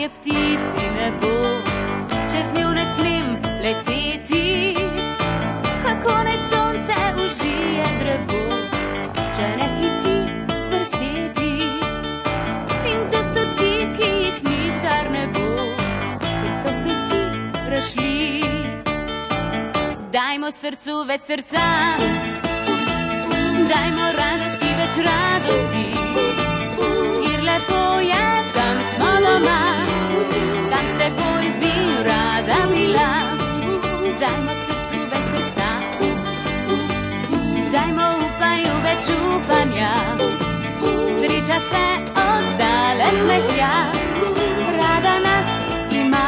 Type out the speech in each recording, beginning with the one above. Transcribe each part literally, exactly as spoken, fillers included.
je ptici ne bo, čez njo ne smem leteti. Kako naj sonce užije drevo, če ne hiti s prsteti? In kdo so ti, ki jih nikdar ne bo, ker so se vsi razšli. Dajmo srcu več srca, dajmo radosti več radosti, kjer lepo je, tam smo doma, tam s teboj bi rada bila. Dajmo srcu več srca, dajmo upanju več upanja, sreča se oddaleč smehlja, rada nas ima.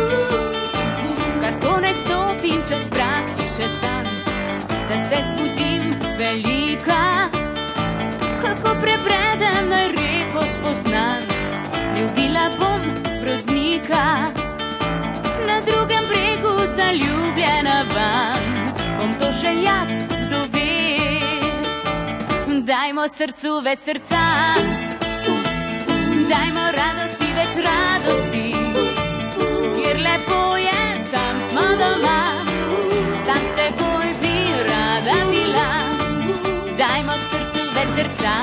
Kako naj stopim čez prah hiše san, da se zbudim velika? Kako prebredem na reko spoznan, zljubila bom brodnika. Na drugem bregu zaljubljena van, bom to še jaz, kdo ve. Dajmo srcu več srca, dajmo radosti več radosti, kjer lepo je, tam smo doma, tam s teboj bi rada bila. Dajmo srcu več srca,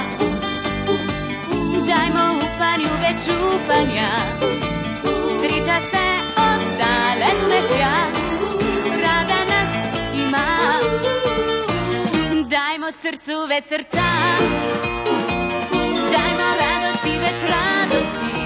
dajmo upanju več upanja, sreča se oddaleč smehlja, rada nas ima. Dajmo srcu več srca, dajmo radosti več radosti,